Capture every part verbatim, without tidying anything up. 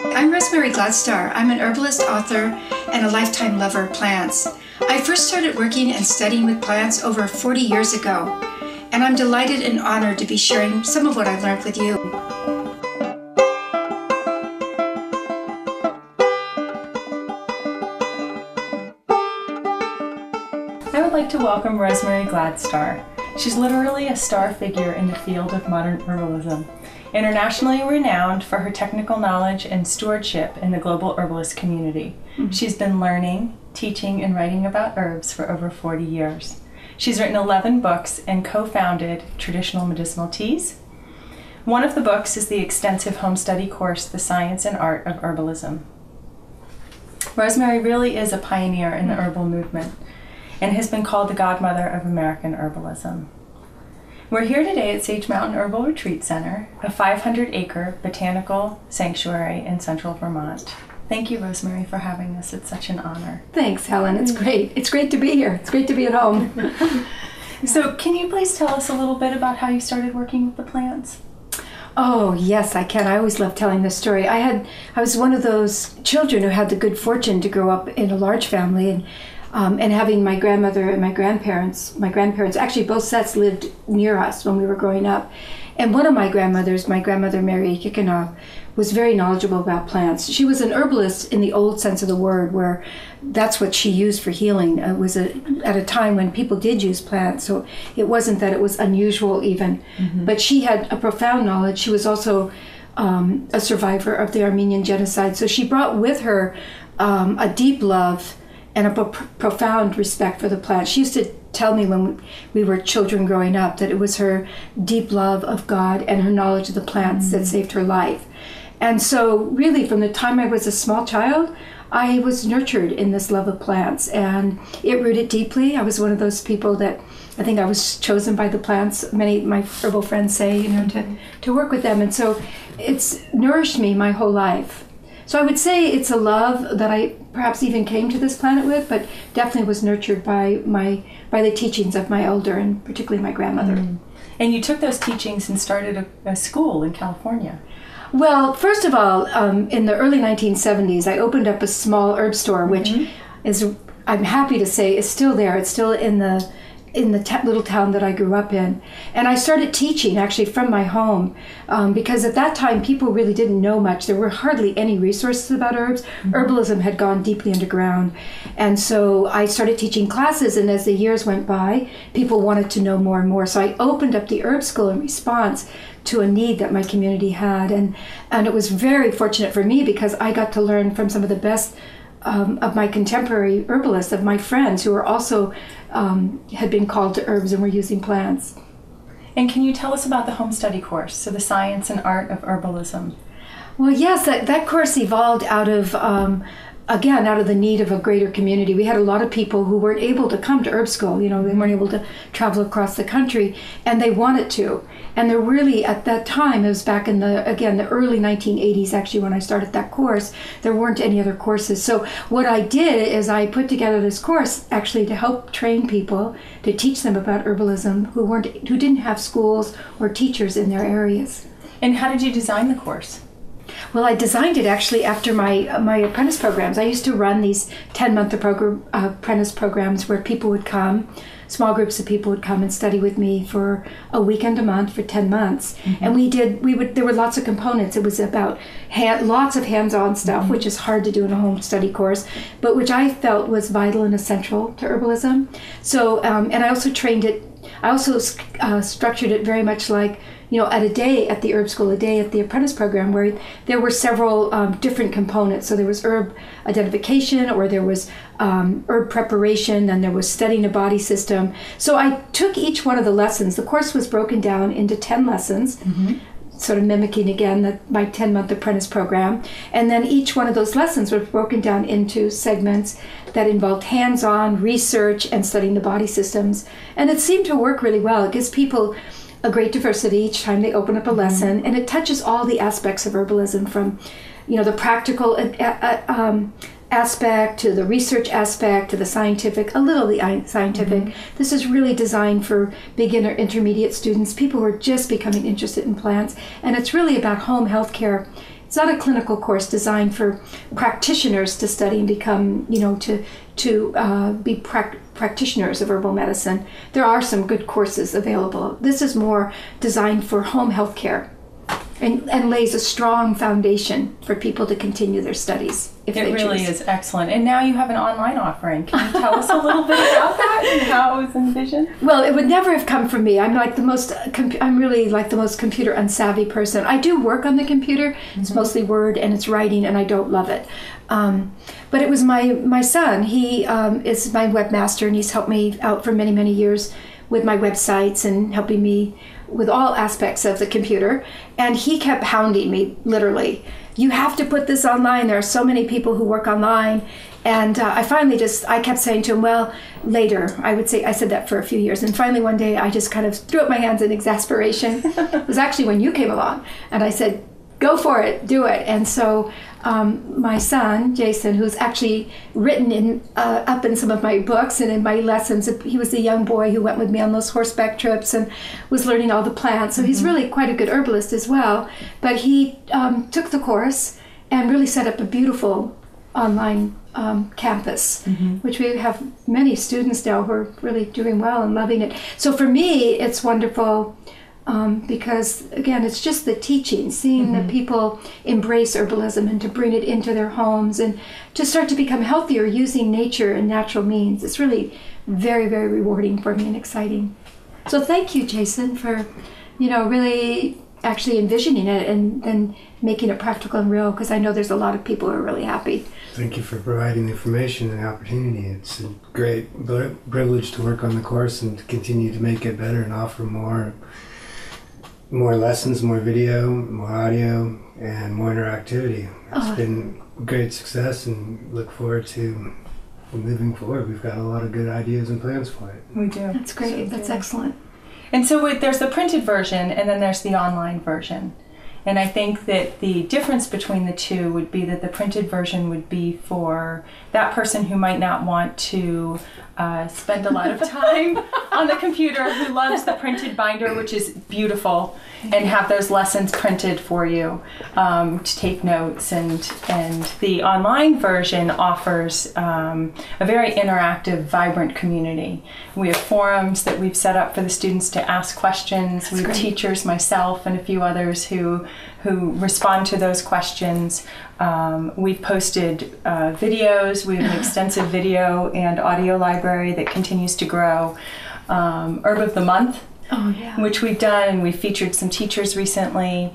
I'm Rosemary Gladstar. I'm an herbalist, author, and a lifetime lover of plants. I first started working and studying with plants over forty years ago, and I'm delighted and honored to be sharing some of what I've learned with you. I would like to welcome Rosemary Gladstar. She's literally a star figure in the field of modern herbalism, internationally renowned for her technical knowledge and stewardship in the global herbalist community. Mm-hmm. She's been learning, teaching, and writing about herbs for over forty years. She's written eleven books and co-founded Traditional Medicinal Teas. One of the books is the extensive home study course, The Science and Art of Herbalism. Rosemary really is a pioneer in the herbal movement and has been called the godmother of American herbalism. We're here today at Sage Mountain Herbal Retreat Center, a five hundred acre botanical sanctuary in central Vermont. Thank you, Rosemary, for having us. It's such an honor. Thanks, Helen. It's great. It's great to be here. It's great to be at home. So can you please tell us a little bit about how you started working with the plants? Oh, yes, I can. I always love telling this story. I had, I was one of those children who had the good fortune to grow up in a large family, and Um, and having my grandmother and my grandparents, my grandparents, actually both sets lived near us when we were growing up. And one of my grandmothers, my grandmother Mary Kikinoff, was very knowledgeable about plants. She was an herbalist in the old sense of the word, where that's what she used for healing. It was a, at a time when people did use plants, so it wasn't that it was unusual even. Mm-hmm. But she had a profound knowledge. She was also um, a survivor of the Armenian genocide, so she brought with her um, a deep love and a pro- profound respect for the plant. She used to tell me when we were children growing up that it was her deep love of God and her knowledge of the plants mm-hmm. that saved her life. And so really from the time I was a small child, I was nurtured in this love of plants, and it rooted deeply. I was one of those people that I think I was chosen by the plants. Many of my herbal friends say, you know, to, to work with them. And so it's nourished me my whole life. So I would say it's a love that I perhaps even came to this planet with, but definitely was nurtured by my by the teachings of my elder, and particularly my grandmother. Mm. And you took those teachings and started a, a school in California. Well, first of all, um, in the early nineteen seventies, I opened up a small herb store, which mm-hmm. is, I'm happy to say, is still there. It's still in the in the t- little town that I grew up in. And I started teaching actually from my home um, because at that time people really didn't know much. There were hardly any resources about herbs. Mm-hmm. Herbalism had gone deeply underground. And so I started teaching classes, and as the years went by, people wanted to know more and more. So I opened up the herb school in response to a need that my community had. And, and it was very fortunate for me because I got to learn from some of the best Um, of my contemporary herbalists, of my friends who were also um, had been called to herbs and were using plants. And can you tell us about the home study course, so the science and art of herbalism? Well, yes, that, that course evolved out of, um, again, out of the need of a greater community. We had a lot of people who weren't able to come to herb school. You know, they weren't able to travel across the country, and they wanted to. And there really, at that time, it was back in the, again, the early nineteen eighties, actually, when I started that course, there weren't any other courses. So what I did is I put together this course actually to help train people, to teach them about herbalism who weren't, who didn't have schools or teachers in their areas. And how did you design the course? Well, I designed it actually after my uh, my apprentice programs. I used to run these ten-month progr- uh, apprentice programs where people would come, small groups of people would come and study with me for a weekend a month for ten months. Mm-hmm. And we did, we would, there were lots of components. It was about hand, lots of hands-on stuff, mm-hmm. which is hard to do in a home study course, but which I felt was vital and essential to herbalism. So, um, and I also trained it, I also uh, structured it very much like, you know, at a day at the herb school, a day at the apprentice program, where there were several um, different components. So there was herb identification, or there was um, herb preparation, and there was studying a body system. So I took each one of the lessons. The course was broken down into ten lessons, mm-hmm. sort of mimicking again the, my ten-month apprentice program. And then each one of those lessons was broken down into segments that involved hands-on research and studying the body systems. And it seemed to work really well. It gives people a great diversity each time they open up a lesson, mm-hmm. and it touches all the aspects of herbalism, from, you know, the practical uh, um, aspect to the research aspect to the scientific, a little the scientific. Mm-hmm. This is really designed for beginner, intermediate students, people who are just becoming interested in plants, and it's really about home health care it's not a clinical course designed for practitioners to study and become, you know, to to uh, be prac- practitioners of herbal medicine. There are some good courses available. This is more designed for home health care and, and lays a strong foundation for people to continue their studies. If it they really choose. is excellent. And now you have an online offering. Can you tell us a little bit about that and how it was envisioned? Well, it would never have come from me. I'm like the most, com- I'm really like the most computer unsavvy person. I do work on the computer. Mm-hmm. It's mostly Word and it's writing, and I don't love it. Um, but it was my, my son. He um, is my webmaster, and he's helped me out for many, many years with my websites and helping me with all aspects of the computer. And he kept hounding me, literally. You have to put this online. There are so many people who work online. And uh, I finally just, I kept saying to him, well, later. I would say, I said that for a few years. And finally one day I just kind of threw up my hands in exasperation. It was actually when you came along. And I said, go for it, do it. And so um, my son, Jason, who's actually written in uh, up in some of my books and in my lessons, he was the young boy who went with me on those horseback trips and was learning all the plants. So mm-hmm. he's really quite a good herbalist as well. But he um, took the course and really set up a beautiful online um, campus, mm-hmm. which we have many students now who are really doing well and loving it. So for me, it's wonderful. Um, because, again, it's just the teaching, seeing mm-hmm. the people embrace herbalism and to bring it into their homes and to start to become healthier using nature and natural means. It's really very, very rewarding for me and exciting. So thank you, Jason, for, you know, really actually envisioning it and then making it practical and real, because I know there's a lot of people who are really happy. Thank you for providing the information and the opportunity. It's a great privilege to work on the course and to continue to make it better and offer more more lessons, more video, more audio, and more interactivity. It's oh. been a great success, and look forward to moving forward. We've got a lot of good ideas and plans for it. We do. That's great. So That's good. Excellent. And so with, there's the printed version, and then there's the online version. And I think that the difference between the two would be that the printed version would be for that person who might not want to uh, spend a lot of time on the computer, who loves the printed binder, which is beautiful, and have those lessons printed for you um, to take notes. And, and the online version offers um, a very interactive, vibrant community. We have forums that we've set up for the students to ask questions. That's we have great. Teachers, myself, and a few others who who respond to those questions. Um, we've posted uh, videos. We have an extensive video and audio library that continues to grow. Um, Herb of the Month, oh, yeah. which we've done, and we've featured some teachers recently.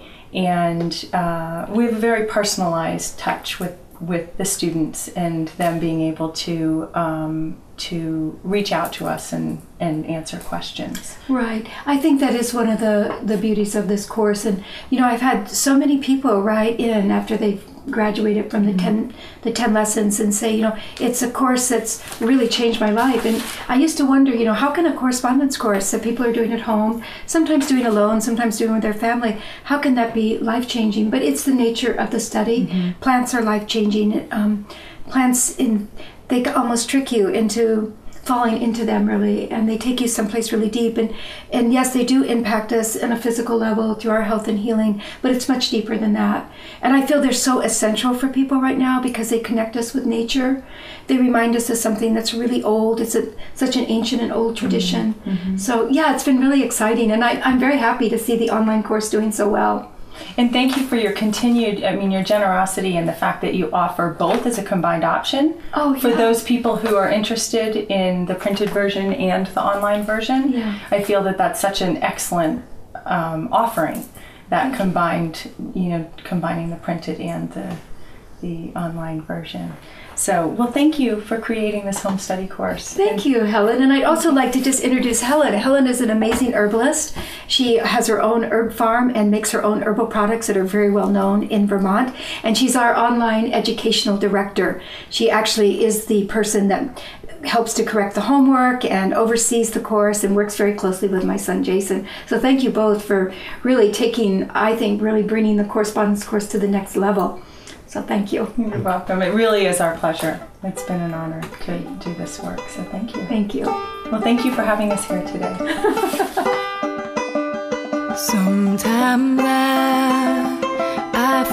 And uh, we have a very personalized touch with, with the students and them being able to um, to reach out to us and, and answer questions. Right. I think that is one of the, the beauties of this course. And, you know, I've had so many people write in after they've graduated from the mm-hmm. ten the ten lessons and say, you know, it's a course that's really changed my life. And I used to wonder, you know, how can a correspondence course that people are doing at home, sometimes doing alone, sometimes doing with their family, how can that be life-changing? But it's the nature of the study. Mm-hmm. Plants are life-changing. Um, plants, in they almost trick you into falling into them, really, and they take you someplace really deep. And, and yes, they do impact us on a physical level through our health and healing, but it's much deeper than that. And I feel they're so essential for people right now because they connect us with nature. They remind us of something that's really old. It's a, such an ancient and old tradition. Mm-hmm. So yeah, it's been really exciting, and I, I'm very happy to see the online course doing so well. And thank you for your continued, I mean, your generosity and the fact that you offer both as a combined option oh, yeah. for those people who are interested in the printed version and the online version. Yeah. I feel that that's such an excellent um, offering, that combined, you know, combining the printed and the the online version. So, well, thank you for creating this home study course. Thank and, you, Helen. And I'd also like to just introduce Helen. Helen is an amazing herbalist. She has her own herb farm and makes her own herbal products that are very well known in Vermont. And she's our online educational director. She actually is the person that helps to correct the homework and oversees the course and works very closely with my son, Jason. So thank you both for really taking, I think, really bringing the correspondence course to the next level. So thank you. You're welcome. It really is our pleasure. It's been an honor to do this work. So thank you. Thank you. Well, thank you for having us here today. Sometimes I, I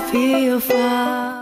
feel far.